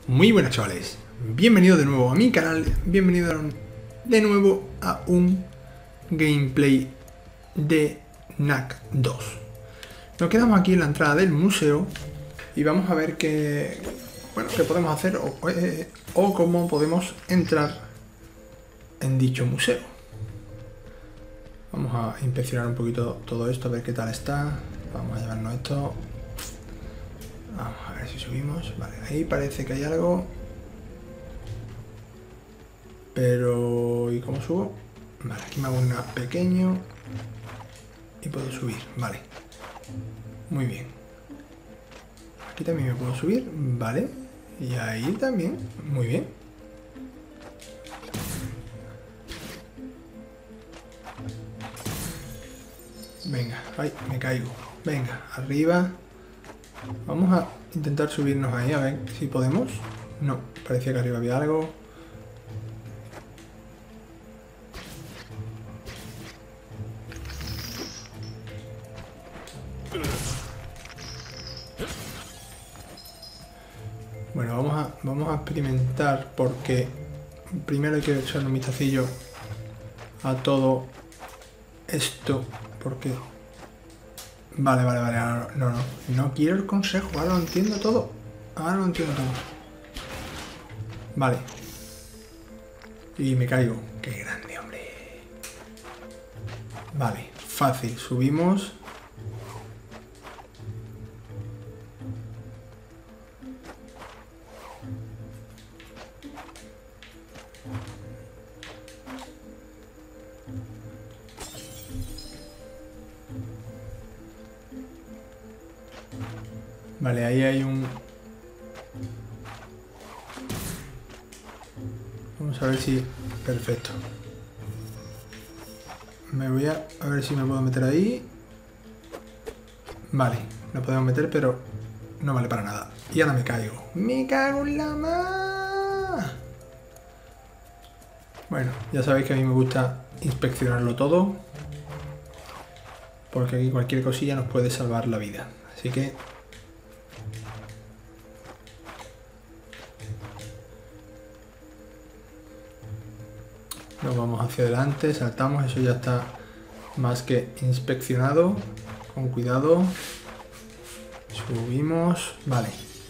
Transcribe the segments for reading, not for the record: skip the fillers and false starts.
Muy buenas, chavales, bienvenidos de nuevo a mi canal, bienvenidos de nuevo a un gameplay de Knack 2. Nos quedamos aquí en la entrada del museo y vamos a ver qué podemos hacer o cómo podemos entrar en dicho museo. Vamos a inspeccionar un poquito todo esto, a ver qué tal está. Vamos a llevarnos esto. Vamos a ver si subimos. Vale, ahí parece que hay algo. Pero... ¿y cómo subo? Vale, aquí me hago un pequeño. Y puedo subir, vale. Muy bien. Aquí también me puedo subir, vale. Y ahí también, muy bien. Venga, ay, me caigo. Venga, arriba. Vamos a intentar subirnos ahí, a ver si podemos. No, parecía que arriba había algo. Bueno, vamos a experimentar porque primero hay que echarle un vistacillo a todo esto porque... Vale, no quiero el consejo, ahora lo entiendo todo. Vale. Y me caigo. Qué grande, hombre. Vale, fácil, subimos. Vale, ahí hay un... Vamos a ver si... Perfecto. Me voy a ver si me puedo meter ahí. Vale, no podemos meter, pero no vale para nada. Y ahora me caigo. ¡Me cago en la mar! Bueno, ya sabéis que a mí me gusta inspeccionarlo todo. Porque aquí cualquier cosilla nos puede salvar la vida. Así que... nos vamos hacia adelante, saltamos, eso ya está más que inspeccionado. Con cuidado. Subimos. Vale.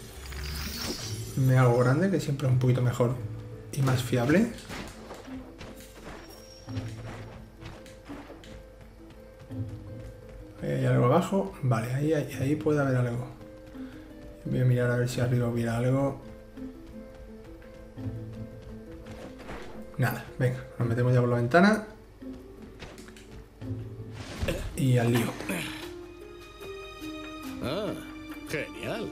Me hago grande, que siempre es un poquito mejor y más fiable. Ahí hay algo abajo. Vale, ahí puede haber algo. Voy a mirar a ver si arriba hubiera algo. Nada, venga, nos metemos ya por la ventana. Y al lío. Ah, genial.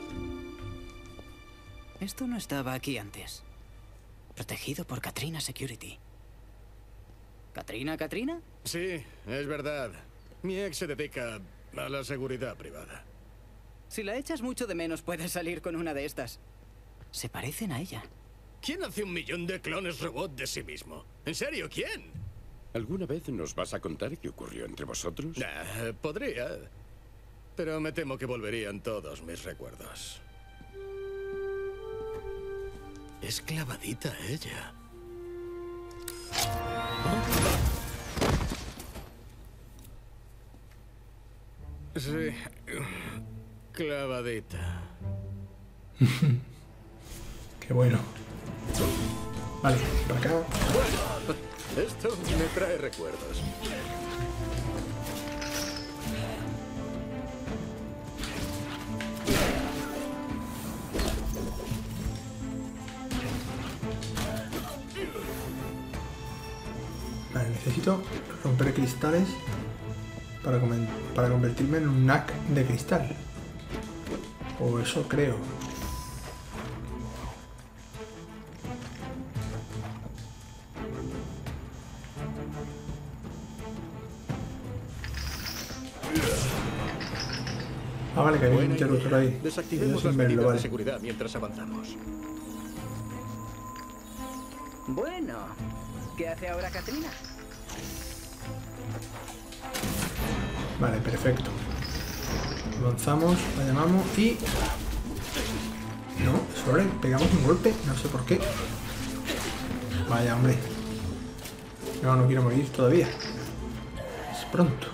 Esto no estaba aquí antes. Protegido por Katrina Security. ¿Katrina? Sí, es verdad. Mi ex se dedica a la seguridad privada. Si la echas mucho de menos, puedes salir con una de estas. Se parecen a ella. ¿Quién hace 1 millón de clones robot de sí mismo? ¿En serio, quién? ¿Alguna vez nos vas a contar qué ocurrió entre vosotros? Podría. Pero me temo que volverían todos mis recuerdos. Es clavadita ella. Sí. Clavadita. Qué bueno. Vale, para acá. Esto me trae recuerdos. Vale, necesito romper cristales para convertirme en un Knack de cristal. O eso creo. Ah, vale, que había un interruptor ahí. Desactivemos Yo las sin verlo, medidas de vale. seguridad mientras avanzamos. Bueno, ¿qué hace ahora Katrina? Vale, perfecto. Avanzamos, la llamamos y... No, Solo le pegamos un golpe, no sé por qué. Vaya, hombre. No, no quiero morir todavía. Es pronto.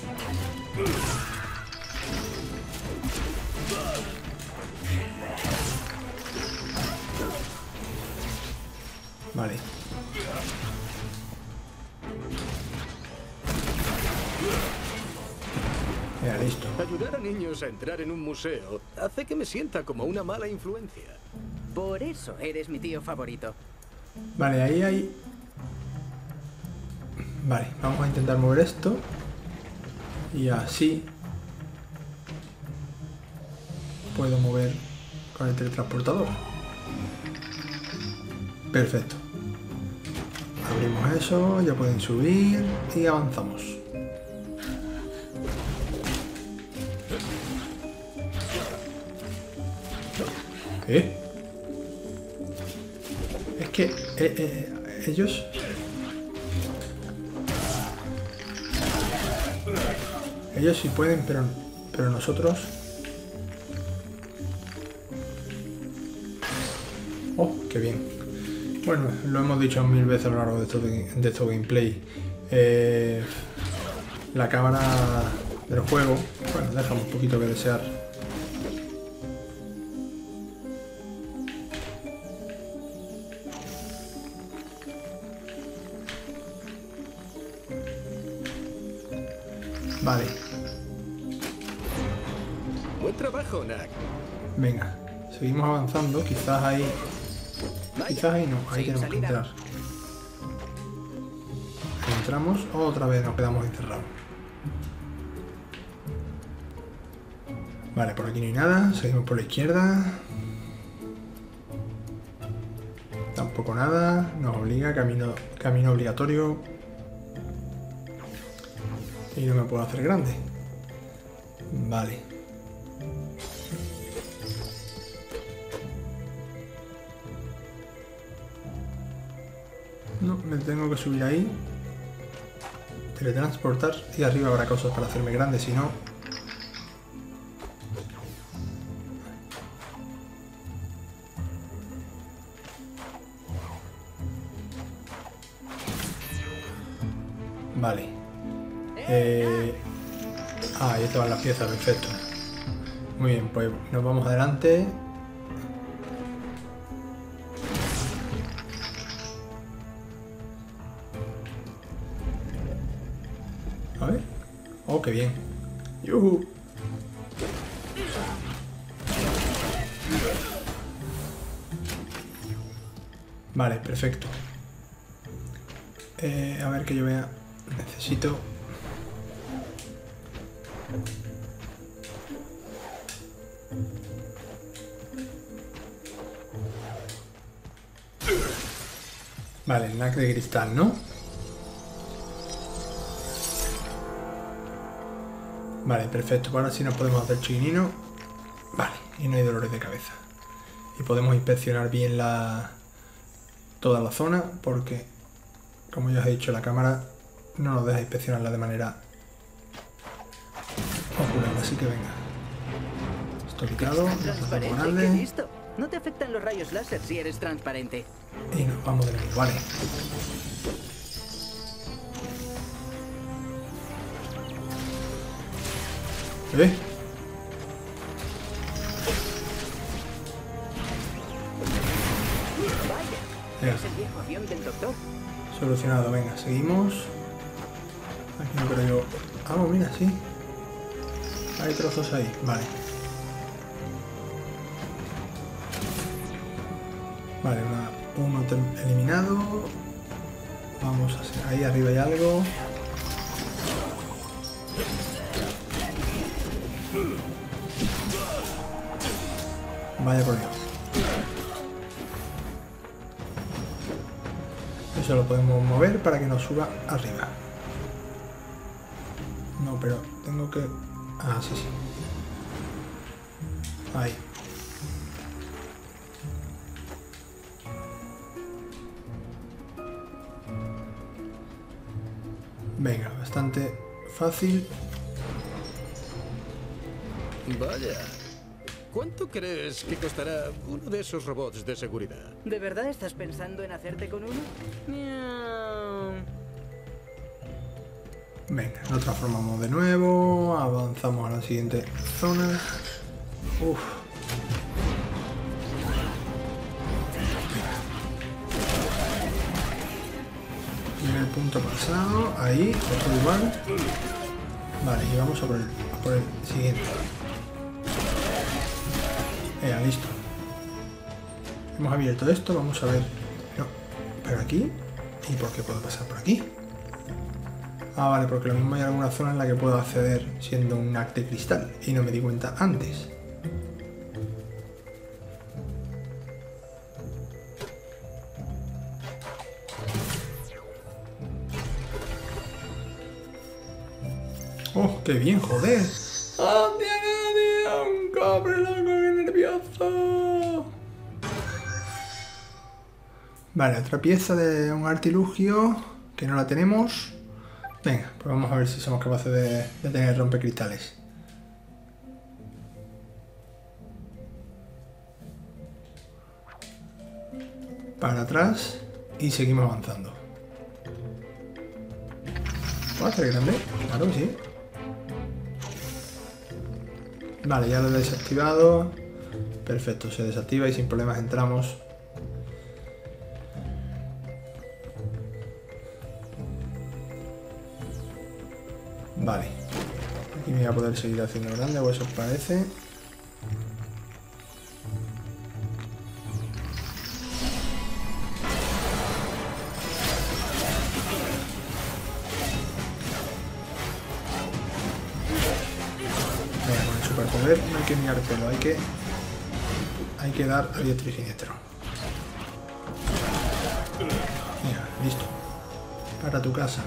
Vale. Ya, listo. Ayudar a niños a entrar en un museo hace que me sienta como una mala influencia. Por eso eres mi tío favorito. Vale, ahí hay... Vale, vamos a intentar mover esto. Y así... puedo mover con el teletransportador. Perfecto. Abrimos eso, ya pueden subir y avanzamos. ¿Qué? Es que ellos... Ellos sí pueden, pero nosotros... Oh, qué bien. Bueno, lo hemos dicho 1000 veces a lo largo de estos gameplay. La cámara del juego, bueno, deja un poquito que desear. Vale. Buen trabajo, Knack. Venga, seguimos avanzando. Quizás ahí... Quizás ahí no, ahí tenemos que entrar. Entramos, otra vez nos quedamos encerrados. Vale, por aquí no hay nada. Seguimos por la izquierda. Tampoco nada. Nos obliga, camino obligatorio. Y no me puedo hacer grande. Vale. No, me tengo que subir ahí. Teletransportar. Y arriba habrá cosas para hacerme grande, si no... Vale. Ahí estaban las piezas, perfecto. Muy bien, pues nos vamos adelante. A ver. Oh, qué bien. ¡Yuhu! Vale, perfecto. A ver que yo vea. Necesito... Vale, el knack de cristal, ¿no? Vale, perfecto. Ahora sí nos podemos hacer chiquinino. Vale, y no hay dolores de cabeza. Y podemos inspeccionar bien toda la zona porque, como ya os he dicho, la cámara no nos deja inspeccionarla de manera ocular. Así que venga. Esto quitado, Transparente, qué grande. listo. No te afectan los rayos láser si eres transparente. Y nos vamos de nuevo, vale. Venga. Es el viejo avión del doctor. Solucionado, venga, seguimos. Aquí no creo yo. Ah, mira, sí. Hay trozos ahí, vale. Vale, uno eliminado. Vamos a hacer. Ahí arriba hay algo. Vaya por Dios. Eso lo podemos mover para que nos suba arriba. No, pero tengo que... Ah, sí, sí. Ahí. Venga, bastante fácil. Vaya. ¿Cuánto crees que costará uno de esos robots de seguridad? ¿De verdad estás pensando en hacerte con uno? Miau. Venga, nos transformamos de nuevo. Avanzamos a la siguiente zona. Uf. Primer punto pasado. Ahí, otro igual. Vale, y vamos a por el siguiente. Listo. Hemos abierto esto, vamos a ver. No, pero aquí. ¿Y por qué puedo pasar por aquí? Ah, vale, porque lo mismo hay alguna zona en la que puedo acceder siendo un hack de cristal y no me di cuenta antes. ¡Oh, qué bien, joder! ¡Oh, Dios! ¡Un cobre loco, qué nervioso! Vale, otra pieza de un artilugio que no la tenemos. Venga, pues vamos a ver si somos capaces de tener rompecristales. Para atrás y seguimos avanzando. ¿Puedo hacer grande? Claro que sí. Vale, ya lo he desactivado. Perfecto, se desactiva y sin problemas entramos. Vale. Aquí me voy a poder seguir haciendo grande, o eso os parece. Venga, con el superpoder no hay que mirar pelo, hay que dar a diestro y siniestro. Venga, listo. Para tu casa.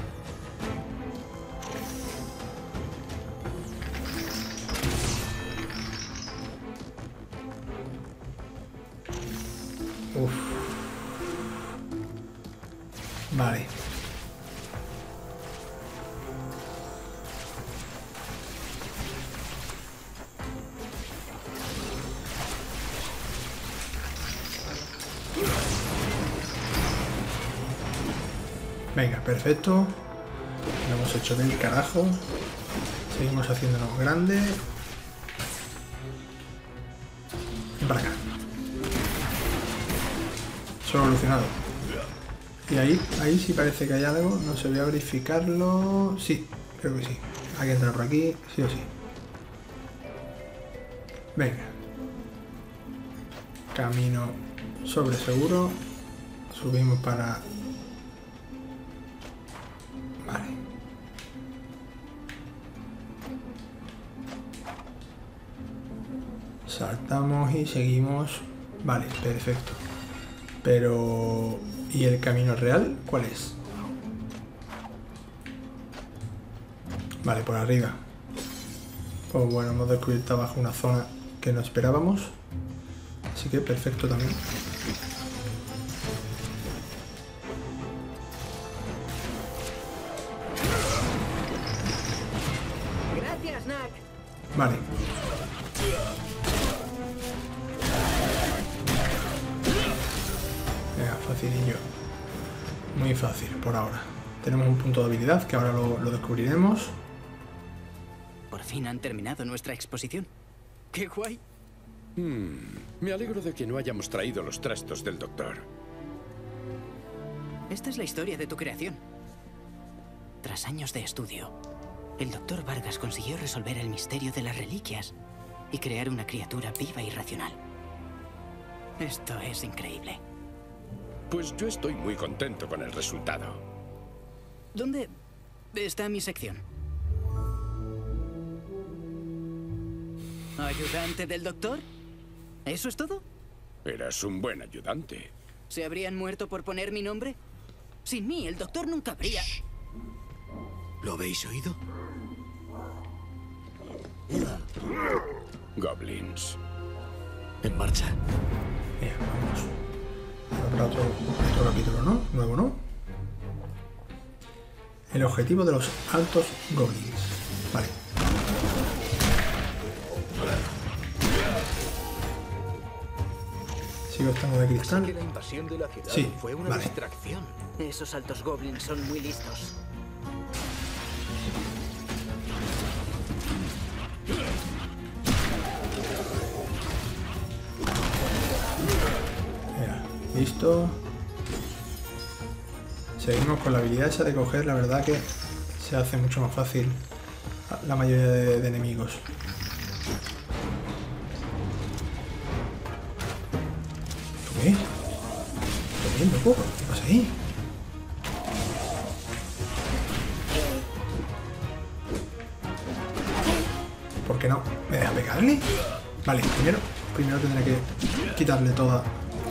Uf. Vale. Venga, perfecto. Lo hemos hecho del carajo. Seguimos haciéndonos grande. Ven para acá. Solucionado. Y ahí sí parece que hay algo. No sé, voy a verificarlo. Sí, creo que sí. Hay que entrar por aquí, sí o sí. Venga. Camino sobre seguro. Subimos para... Vale. Saltamos y seguimos. Vale, perfecto. Pero... ¿y el camino real cuál es? Vale, por arriba. Pues bueno, hemos descubierto abajo una zona que no esperábamos. Así que perfecto también. Gracias, Knack. Vale. Venga, facilillo. Muy fácil por ahora. Tenemos un punto de habilidad que ahora lo descubriremos. Por fin han terminado nuestra exposición. ¡Qué guay! Me alegro de que no hayamos traído los trastos del doctor. Esta es la historia de tu creación. Tras años de estudio, el Dr. Vargas consiguió resolver el misterio de las reliquias y crear una criatura viva y racional. Esto es increíble. Pues yo estoy muy contento con el resultado. ¿Dónde está mi sección? ¿Ayudante del doctor? ¿Eso es todo? Eras un buen ayudante. ¿Se habrían muerto por poner mi nombre? Sin mí, el doctor nunca habría... ¿Lo habéis oído? Goblins. En marcha. Bien, vamos. Habrá otro capítulo, ¿no? Nuevo, ¿no? El objetivo de los altos goblins. Vale. Sigo estando de Así cristal. que la invasión de la ciudad Sí, fue una vale. distracción. Esos altos goblins son muy listos. Mira, listo. Seguimos con la habilidad esa de coger, la verdad que se hace mucho más fácil la mayoría de enemigos. ¿Qué? ¿Estoy viendo poco? ¿Qué pasa ahí? ¿Por qué no? ¿Me deja pegarle? Vale, primero tendré que quitarle toda.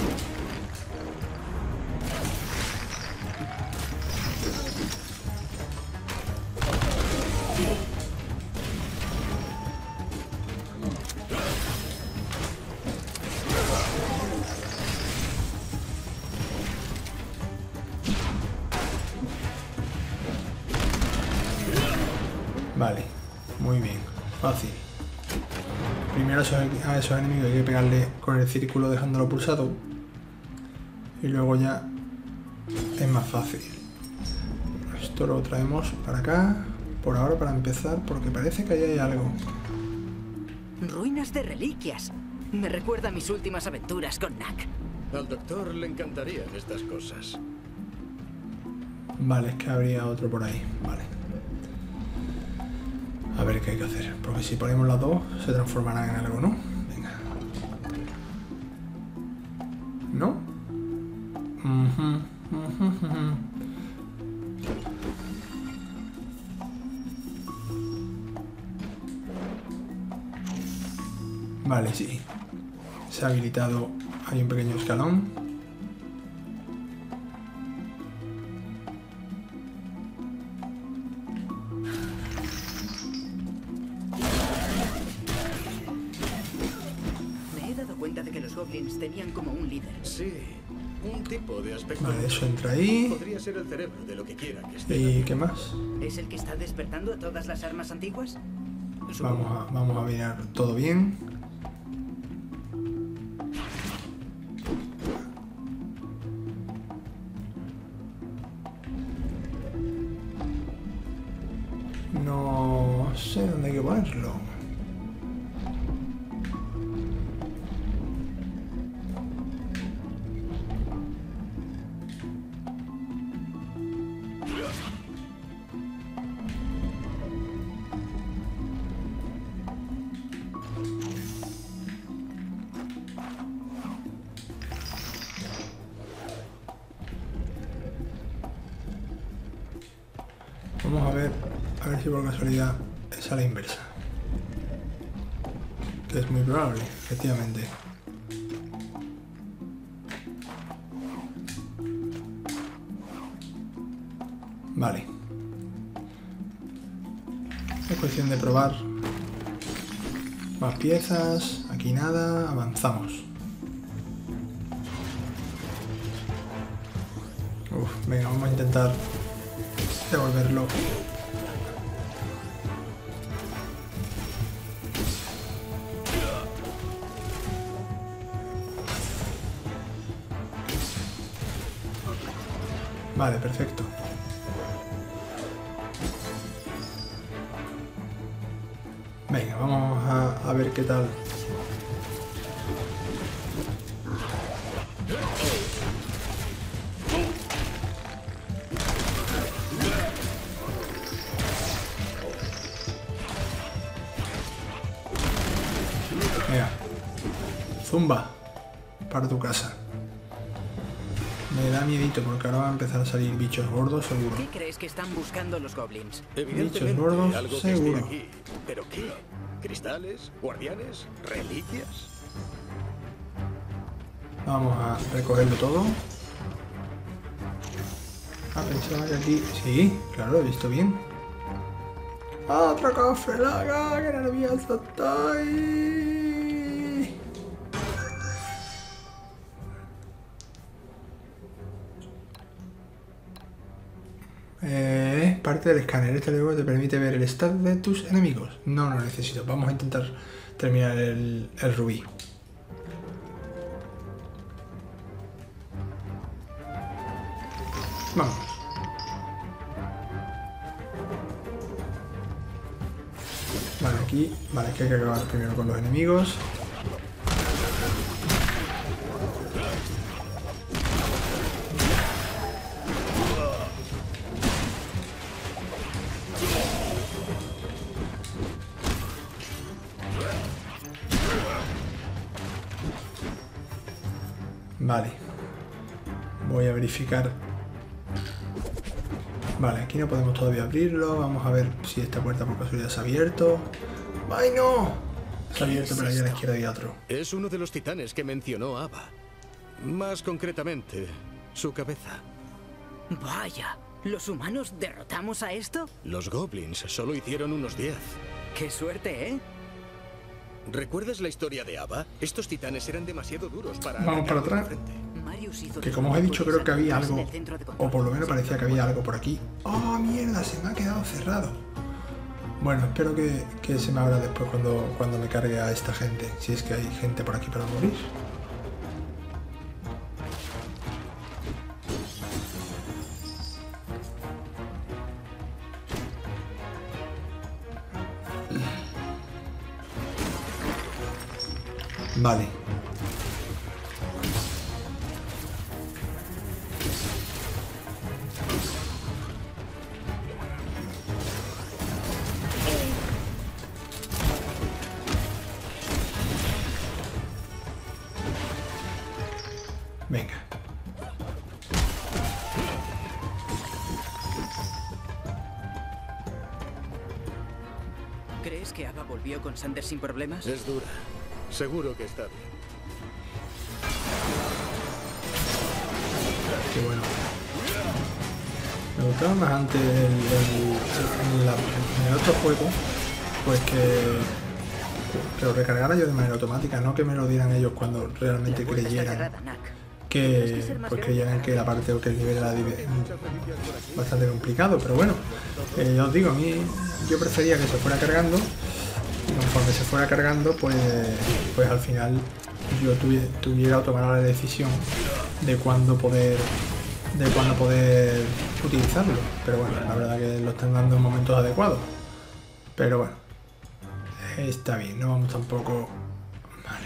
Vale, muy bien, fácil. Primero a esos enemigos hay que pegarle con el círculo dejándolo pulsado. Y luego ya es más fácil. Esto lo traemos para acá, por ahora para empezar, porque parece que ahí hay algo. Ruinas de reliquias. Me recuerda a mis últimas aventuras con Knack. Al doctor le encantarían estas cosas. Vale, es que habría otro por ahí. Vale. A ver qué hay que hacer. Porque si ponemos las dos, se transformarán en algo, ¿no? Venga. ¿No? Vale, sí. Se ha habilitado. Hay un pequeño escalón. Los goblins tenían como un líder. Sí, un tipo de aspecto. Vale, eso entra ahí. Podría ser el cerebro de lo que quiera que esté. ¿Y qué más? ¿Es el que está despertando a todas las armas antiguas? Vamos a mirar todo bien. No sé dónde hay que ponerlo. Vamos a ver si por casualidad es a la inversa. Que es muy probable, efectivamente. Vale. Es cuestión de probar más piezas. Aquí nada, avanzamos. Venga, vamos a intentar devolverlo. Vale, perfecto. Venga, vamos a ver qué tal. Mira, zumba para tu casa. Me da miedito porque ahora van a empezar a salir bichos gordos seguro. ¿Qué crees que están buscando los goblins? Evidentemente, Bichos gordos, algo que seguro. esté aquí. ¿Pero qué? ¿Cristales? ¿Guardianes? ¿Reliquias? Vamos a recogerlo todo. Ah, pensaba que aquí... Sí, claro, lo he visto bien. ¡Ah, otro cofre! ¡Laga! ¡Qué nervioso estoy! Parte del escáner. Este luego te permite ver el estado de tus enemigos. No lo necesito. Vamos a intentar terminar el rubí. Vamos. Vale, aquí. Vale, que hay que acabar primero con los enemigos. Vale. Voy a verificar. Vale, aquí no podemos todavía abrirlo. Vamos a ver si esta puerta por casualidad se ha abierto. ¡Ay, no! Se ha abierto, pero allá a la izquierda hay otro. Es uno de los titanes que mencionó Ava. Más concretamente, su cabeza. Vaya, ¿los humanos derrotamos a esto? Los goblins solo hicieron unos 10. ¡Qué suerte, ¿eh? ¿Recuerdas la historia de Ava? Estos titanes eran demasiado duros para... Vamos para atacar atrás. de frente. Marius hizo Que como os he dicho, creo que había algo. en el centro de control. O por lo menos parecía que había algo por aquí. ¡Oh, mierda! Se me ha quedado cerrado. Bueno, espero que se me abra después cuando me cargue a esta gente. Si es que hay gente por aquí para morir. Vale. Venga. ¿Crees que Ava volvió con Sanders sin problemas? Es dura. Seguro que está bien. Qué bueno. Me gustaba más antes en el otro juego, pues que lo recargara yo de manera automática, no que me lo dieran ellos cuando realmente La puerta está creyeran cerrada, Knack. que el nivel era bastante complicado, pero bueno, ya os digo, a mí yo prefería que se fuera cargando y conforme se fuera cargando, pues al final yo tuviera que tomar la decisión de cuándo poder utilizarlo, pero bueno, la verdad que lo están dando en momentos adecuados, pero bueno, está bien, no vamos tampoco. Vale.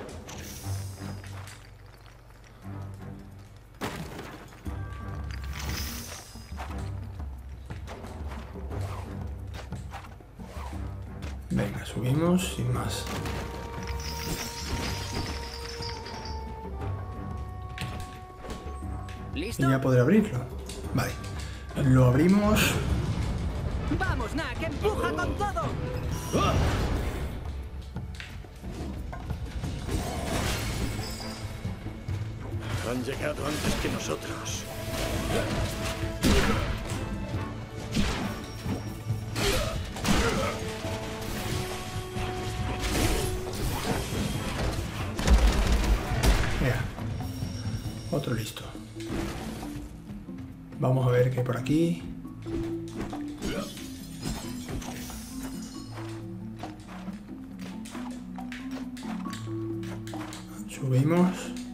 Venga, subimos sin más. Y ¿Listo? ya podré abrirlo. Vale. Lo abrimos. ¡Vamos, Knack! ¡Empuja con todo! Han llegado antes que nosotros. Mira. Otro listo. Vamos a ver qué hay por aquí. Subimos.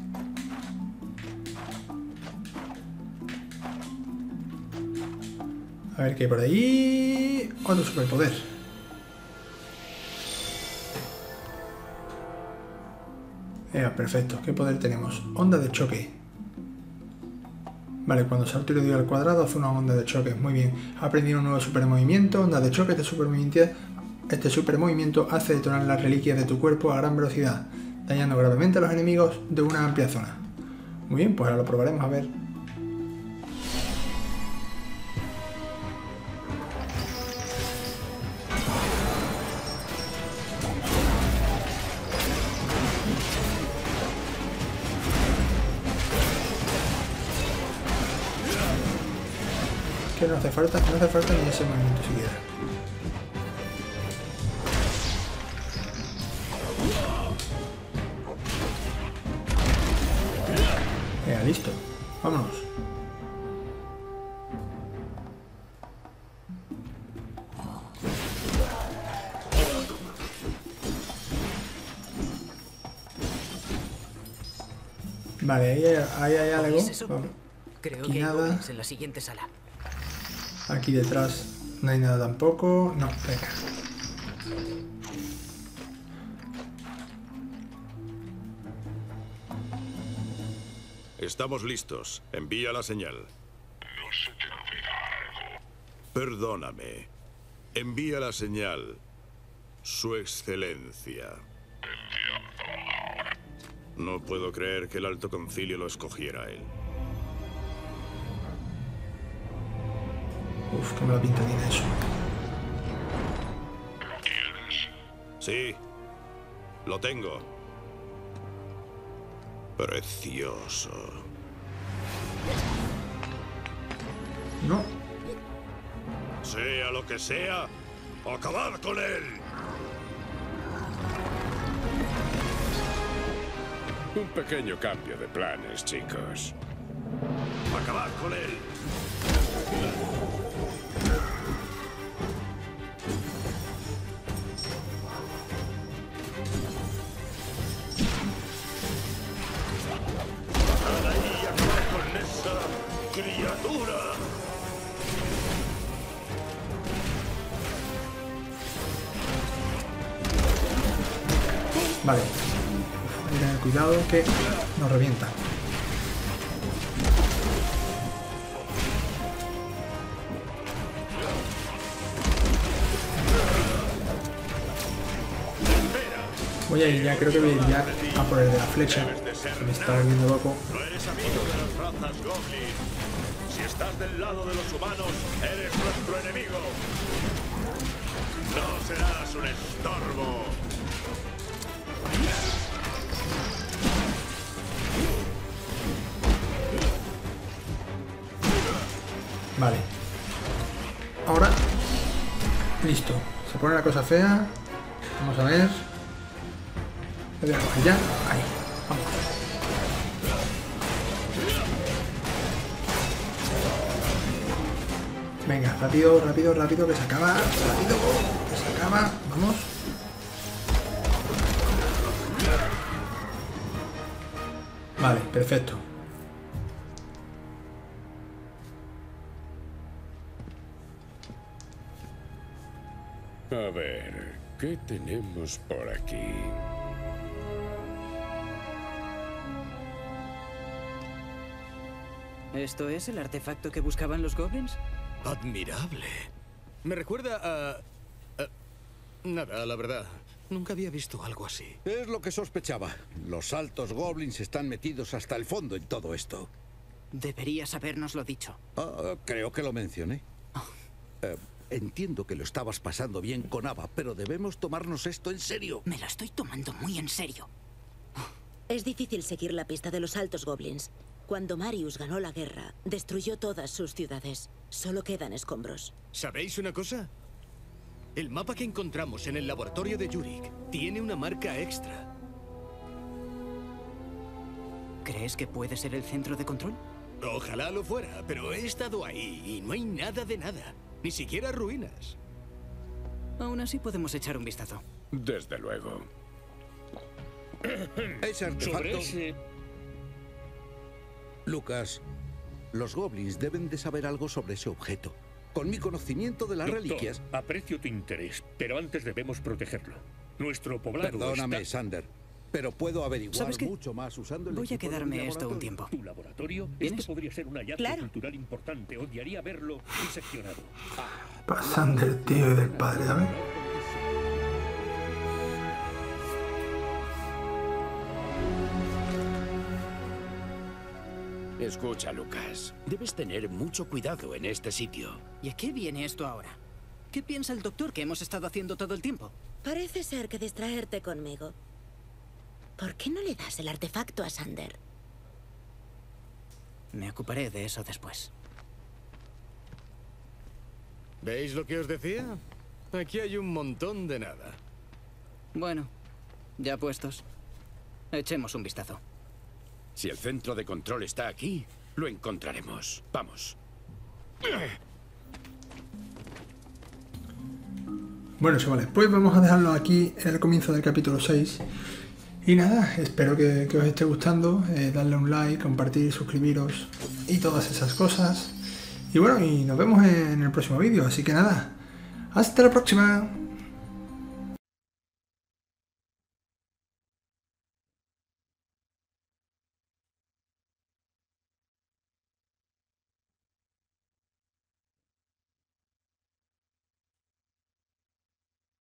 A ver qué hay por ahí. Otro superpoder. Perfecto. ¿Qué poder tenemos? Onda de choque. Vale, cuando salto y le doy al cuadrado hace una onda de choque. Muy bien. Ha aprendido un nuevo supermovimiento. Onda de choque. Este supermovimiento hace detonar las reliquias de tu cuerpo a gran velocidad, dañando gravemente a los enemigos de una amplia zona. Muy bien, pues ahora lo probaremos a ver. Que no hace falta ni ese movimiento siquiera. Venga, listo. Vámonos. Vale, ahí hay algo. ¿Es eso? Vamos. Creo Aquí que hay nada. goblins en la siguiente sala. Aquí detrás no hay nada tampoco. No, venga. Estamos listos. Envía la señal. No se te olvida algo. Perdóname. Envía la señal. Su excelencia. No puedo creer que el Alto Concilio lo escogiera a él. Uf, qué mala pinta tiene eso. ¿Lo tienes? Sí. Lo tengo. Precioso. No. Sea lo que sea, ¡acabad con él! Un pequeño cambio de planes, chicos. ¡Acabad con él! ¡Acabad ahí, acabad con esa criatura! Vale. Hay que tener cuidado que nos revienta. Voy a ir ya, creo que voy a ir ya a por el de la flecha. Que me está volviendo loco. No eres amigo de las razas Goblin. Si estás del lado de los humanos, eres nuestro enemigo. No serás un estorbo. Vale. Ahora. Listo. Se pone la cosa fea. Vamos a ver. Lo voy a coger ya. Ahí. Vamos. Venga, rápido, rápido, rápido, que se acaba. Rápido, que se acaba. Vamos. Vale, perfecto. A ver, ¿qué tenemos por aquí? ¿Esto es el artefacto que buscaban los goblins? Admirable. Me recuerda a... Nada, la verdad. Nunca había visto algo así. Es lo que sospechaba. Los altos goblins están metidos hasta el fondo en todo esto. Deberías habérnoslo dicho. Creo que lo mencioné. Entiendo que lo estabas pasando bien con Ava, pero debemos tomarnos esto en serio. Me lo estoy tomando muy en serio. Es difícil seguir la pista de los altos goblins. Cuando Marius ganó la guerra, destruyó todas sus ciudades. Solo quedan escombros. ¿Sabéis una cosa? El mapa que encontramos en el laboratorio de Yurik tiene una marca extra. ¿Crees que puede ser el centro de control? Ojalá lo fuera, pero he estado ahí y no hay nada de nada. Ni siquiera ruinas. Aún así podemos echar un vistazo. Desde luego. Ese artefacto... Lucas, los goblins deben de saber algo sobre ese objeto. Con mi conocimiento de las reliquias... Aprecio tu interés, pero antes debemos protegerlo. Nuestro poblado Perdóname, está... Sander, pero puedo averiguar ¿Sabes qué? mucho más usando el Voy a equipo de mi quedarme esto un laboratorio. tiempo. ¿Tu laboratorio? ¿Vienes? Esto podría ser un hallazgo Claro. cultural importante. Odiaría verlo diseccionado. Pasan del tío y del padre, ¿sabes? Escucha, Lucas. Debes tener mucho cuidado en este sitio. ¿Y a qué viene esto ahora? ¿Qué piensa el doctor que hemos estado haciendo todo el tiempo? Parece ser que distraerte conmigo. ¿Por qué no le das el artefacto a Sander? Me ocuparé de eso después. ¿Veis lo que os decía? Aquí hay un montón de nada. Bueno, ya puestos. Echemos un vistazo. Si el centro de control está aquí, lo encontraremos. Vamos. Bueno, chavales, pues vamos a dejarlo aquí en el comienzo del capítulo 6. Y nada, espero que os esté gustando, darle un like, compartir, suscribiros y todas esas cosas. Y bueno, y nos vemos en el próximo vídeo, así que nada, hasta la próxima.